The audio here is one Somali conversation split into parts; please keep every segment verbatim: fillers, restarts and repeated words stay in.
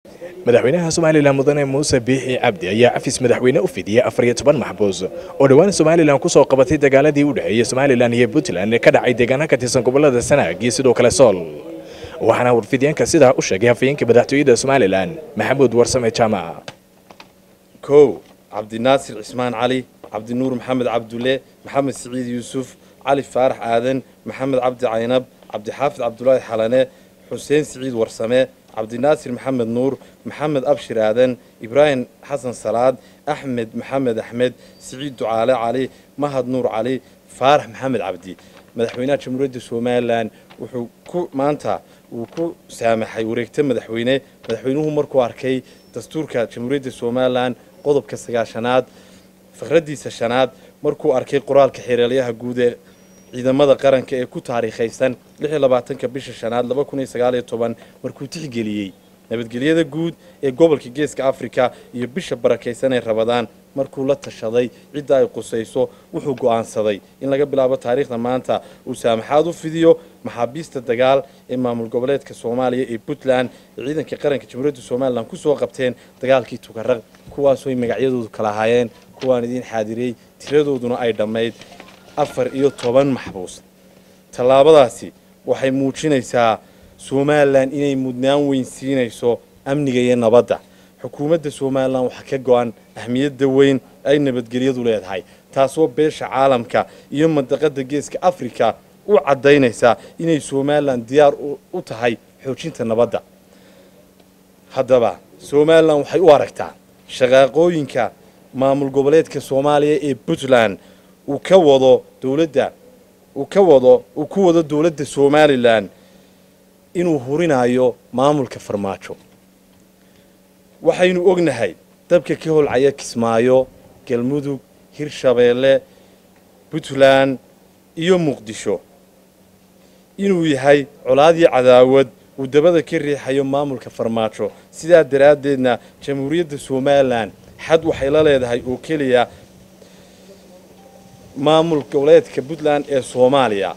madaxweynaha Soomaaliland mudane Muuse Biixi Cabdi ayaa afis madaxweyne u fidiyay afar iyo toban maxbuus oo dhawaan Soomaaliland ku soo qabatay dagaaladii u dhaxeeyay Soomaaliland iyo Puntland ka dhacay deegaanka ka tirsan gobolada Sanaag iyo sidoo kale Sool waxaana warfideenka sida u sheegay hafayeenka madaxtooyada Soomaaliland Maxamuud Warsame Jaamac كو عبد الناصر عثمان علي عبد النور محمد عبد الله محمد سعيد يوسف علي فارح آذن محمد عبد عينب عبد حافظ عبد الله حلانة حسين سعيد ورسمة عبد الناصر محمد نور محمد أبشر آذن إبراهيم حسن صلاد أحمد محمد أحمد سعيد دعالة علي مهد نور علي فارح محمد عبدي مدحوينات جمهورية سومالان وحو كو مانتا وكو سامحي وريكتم مدحوينه مدحوينوه مركو أركي دستورك جمهورية سومالان قضب كسجاشناد فخرديس الشناد مركو أركي قرال كحيراليها جودة إذا ماذا قرن كأكو تاريخي سن لحي لبعتن كبيش الشناد لبا كوني سجالي طبعا مركو تيجي نبت جليه ده جود قبل كجيس كأفريقيا يبيش بركة سنة رمضان مركو لا تشذي عدة قصيصو وحقو عن صدي إن لقى بلعبة تاريخ لما أنت وسامحادو فيديو محابيست الدجال إما من القبلات كصوماليا بوتلان عيدا كقرن كجمهورية الصومال لان كسو وقبتين دجال كي تكرر كواسوي مقعيدو كلاهاين كواندين حادري تردو دون أي دميد أفر إيو طبعا محبوس تلابداسي waxay muujinaysaa Soomaaliland inay mudnaan weyn siinayso amniga iyo nabadda xukuumadda Soomaaliland waxa ka go'an ahmiyadda weyn ay nabadgelyadu leedahay taasoo beesha caalamka iyo mandaqada geeska Afrika u cadeynaysa inay Soomaaliland diyaar u tahay xoojinta nabadda haddaba Soomaaliland waxay u aragtaa shaqooyinka maamul goboleedka Soomaaliya ee Puntland uu ka wado dawladda uu ka wado uu ku wado dawladda Soomaaliland inuu hurinayo maamulka farmaajo waxaynu ognahay dabka ka holcaya Kismaayo Galmudug Hirshabeelle Puntland iyo Muqdisho inuu yahay colaad iyo cadaawad uu dabada ka riixayo maamulka farmaajo sidaa daraadeedna jamhuuriyadda Soomaaliland xad waxay la leedahay oo kaliya maamul goboleedka Puntland ee Soomaaliya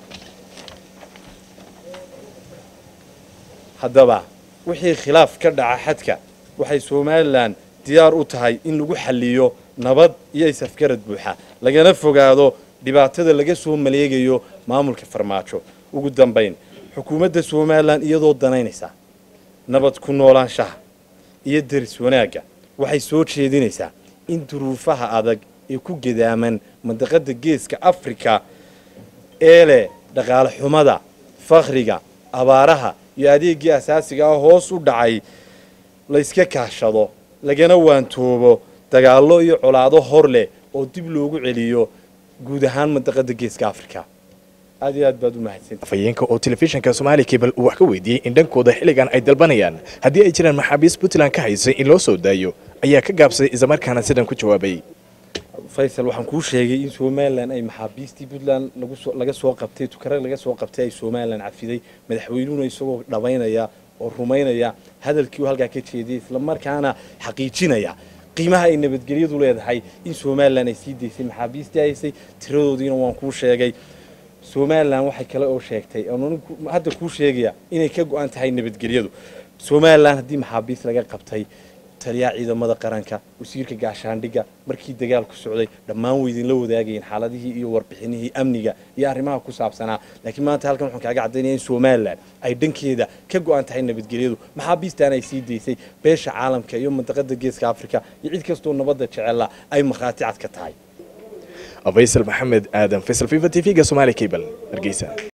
haddaba wixii khilaaf ka dhaca xadka waxay Soomaaliland diyaar u tahay in lagu xalliyo nabad iyo isafgarad buuxa lagana fogaado dhibaatada laga soo maleegayo maamulka farmaajo ugu dambeyn xukuumadda Soomaaliland iyadoo danaynaysa nabad ku noolaanshaha iyo daris wanaaga waxay soo jeedinaysaa in duruufaha adag ee ku gidaaman mandaqada geeska Afrika ee leh dhaqaale xumada faqriga abaaraha iyo adeegga asaasiga ah hoos u dhacay la iska kaashado lagana waantoobo dagaalo iyo colaado hor leh oo dib loogu celiyo guud ahaan mandaqada geeska Afrika aad iyo aad baad u mahadsantahay hafayeenka oo telefishinka Somali Cable uu wax ka weydiiyay in dhankooda xilligan ay dalbanayaan haddii ay jiraan maxaabiis Puntland ka haysay in loo soo daayo ayaa ka gaabsaday isla markaana sidan ku jawaabay Faisal waxaan ku sheegay in Soomaaliland ay maxaabiistii Puntland lagu soo laga soo qabtay tukare laga soo qabtay ay Soomaaliland cafiday madaxweynuhu isagoo dhabaynaya oo rumaynaya hadalkii uu halka ka jeediyay isla markaana xaqiijinaya qiimaha ay nabadgelyadu leedahay in Soomaaliland ay sii deysay maxaabiistii ay tiradoodiina waan ku sheegay Soomaaliland waxay kale oo sheegtay aan hadda ku sheegaya inay ka go'an tahay nabadgelyadu Soomaaliland hadii maxaabiis laga qabtay taliya ciidamada qaranka wasiirka gaashaandhiga markii dagaalku socday dhammaan weydin la wadaagayeen xaaladihii iyo warbixinihii amniga iyo arrimaha ku saabsanaa laakiin maanta halkan waxaan kaaga cadeynayaa in Soomaaliland ay dhankeeda ka go'an tahay nabadgelyadu maxaabiistaan ay sii deysay beesha caalamka iyo mandaqada geeska Afrika iyo cid kastoo nabadda jecel ay markhaati cad ka tahay Faisal Maxamed Aadan Faisal Fifa T V ga Somali Cable Hargeysa.